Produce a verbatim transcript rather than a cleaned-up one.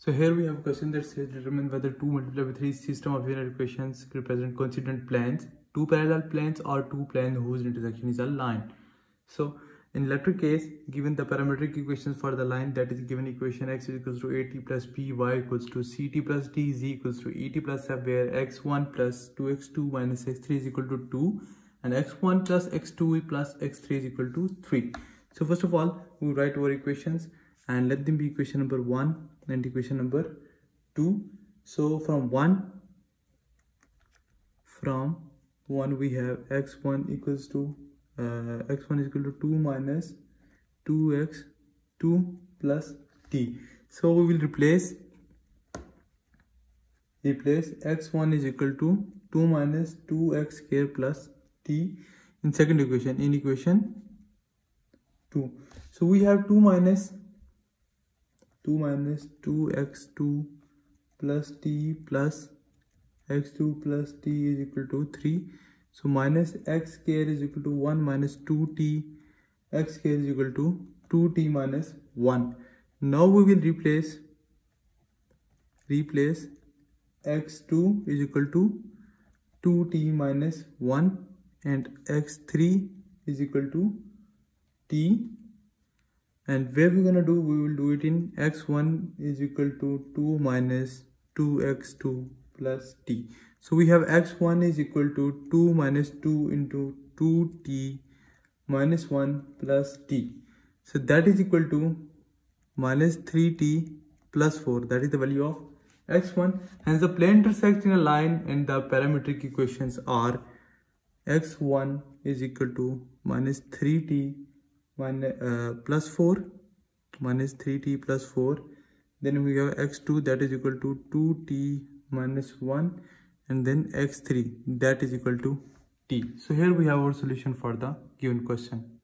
So here we have a question that says determine whether two multiplied by three system of linear equations represent coincident planes, two parallel planes, or two planes whose intersection is a line. So in electric case, given the parametric equations for the line, that is given equation x is equals to at plus b, y equals to ct plus d, z equals to et plus f, where x one plus two x two minus x three is equal to two and x one plus x two plus x three is equal to three. So first of all, we write our equations and let them be equation number one and equation number two. So from one, from one we have x one equals to uh, x one is equal to two minus two x two plus t. So we will replace replace x one is equal to two minus two x square plus t in second equation, in equation two. So we have two minus two minus two x two plus t plus x two plus t is equal to three. So minus x square is equal to one minus two t, x square is equal to two t minus one. Now we will replace replace x two is equal to two t minus one and x three is equal to t. And where we're gonna do, we will do it in x one is equal to two minus two x two plus t. So we have x one is equal to two minus two into two t minus one plus t. So that is equal to minus three t plus four. That is the value of x one. Hence the plane intersects in a line and the parametric equations are x one is equal to minus three t minus uh, plus four minus three t plus four. Then we have x two that is equal to two t minus one and then x three that is equal to t. So here we have our solution for the given question.